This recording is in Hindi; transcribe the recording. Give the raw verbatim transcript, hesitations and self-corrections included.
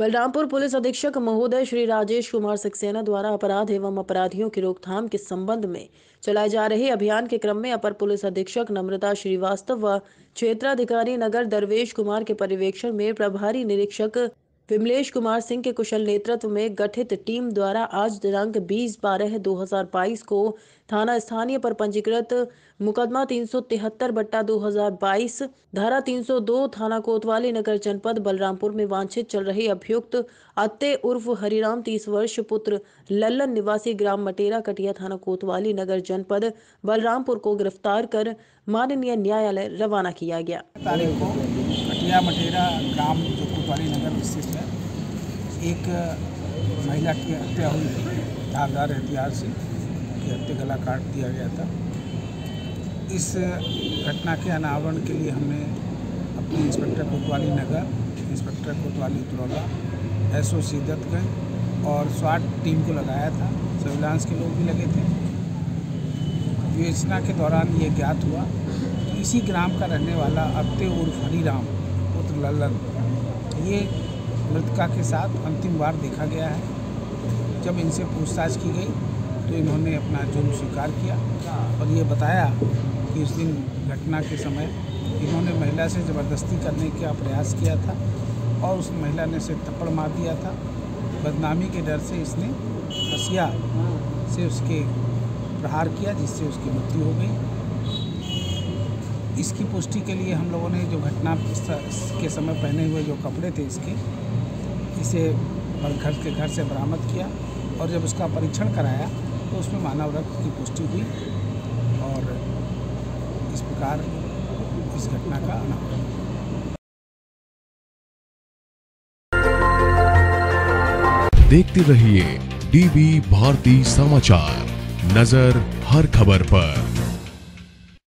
बलरामपुर पुलिस अधीक्षक महोदय श्री राजेश कुमार सक्सेना द्वारा अपराध एवं अपराधियों की रोकथाम के संबंध में चलाए जा रहे अभियान के क्रम में अपर पुलिस अधीक्षक नम्रता श्रीवास्तव व क्षेत्राधिकारी नगर दरवेश कुमार के पर्यवेक्षण में प्रभारी निरीक्षक विमलेश कुमार सिंह के कुशल नेतृत्व में गठित टीम द्वारा आज दिनांक बीस बारह दो हजार बाईस को थाना स्थानीय पर पंजीकृत मुकदमा तीन सौ तिहत्तर बट्टा दो हजार बाईस धारा तीन सौ दो थाना कोतवाली नगर जनपद बलरामपुर में वांछित चल रही अभियुक्त अत्ते उर्फ हरिराम तीस वर्ष पुत्र लल्लन निवासी ग्राम मटेरा कटिया थाना कोतवाली नगर जनपद बलरामपुर को गिरफ्तार कर माननीय न्यायालय रवाना किया गया। तारीख को कटिया मटेरा ग्राम जो कोतवाली नगर स्थित है, एक महिला की हत्या हुई थी। धारदार हथियार से की हत्या गला काट दिया गया था। इस घटना के अनावरण के लिए हमने अपने इंस्पेक्टर कोतवाली नगर, इंस्पेक्टर कोतवाली उतरौला, एस ओ सिद्दतगंज और स्वाट टीम को लगाया था। सर्विलांस के लोग भी लगे थे। विवेचना के दौरान ये ज्ञात हुआ कि इसी ग्राम का रहने वाला अत्ते उर्फ हरिराम पुत्र लल्लन ये मृतका के साथ अंतिम बार देखा गया है। जब इनसे पूछताछ की गई तो इन्होंने अपना जुर्म स्वीकार किया और ये बताया कि उस दिन घटना के समय इन्होंने महिला से ज़बरदस्ती करने का प्रयास किया था और उस महिला ने से थप्पड़ मार दिया था। बदनामी के डर से इसने हसिया से उसके प्रहार किया, जिससे उसकी मृत्यु हो गई। इसकी पुष्टि के लिए हम लोगों ने जो घटना के समय पहने हुए जो कपड़े थे इसके इसे घर के घर से बरामद किया और जब उसका परीक्षण कराया तो उसमें मानव रक्त की पुष्टि हुई और इस प्रकार इस घटना का अनावरण। देखते रहिए डीबी भारती समाचार, नजर हर खबर पर।